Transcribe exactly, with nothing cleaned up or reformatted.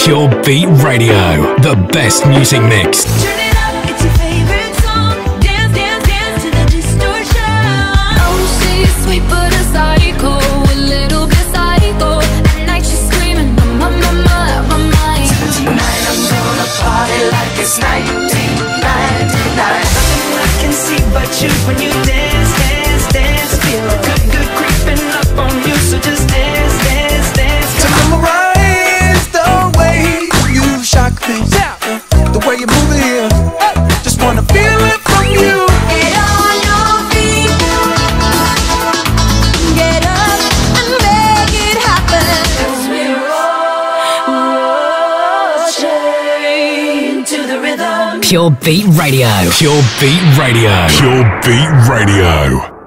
Pure Beat Radio, the best music mix. Turn it up, it's your favorite song. Dance, dance, dance to the distortion. Oh, she's sweet but a psycho, a little bit psycho. At night she's screaming, my, my, my, my, my mind. Tonight I'm gonna party like it's nineteen ninety-nine. Nothing I can see but you when you dance, dance, dance. Feel good, good creeping up on you, so just dance, dance, dance. To memorize the way you shock me, yeah. The way you move it here, just wanna feel it from you. Get on your feet, get up and make it happen. 'Cause we're all chained to the rhythm. Pure Beat Radio. Pure Beat Radio. Pure Beat Radio.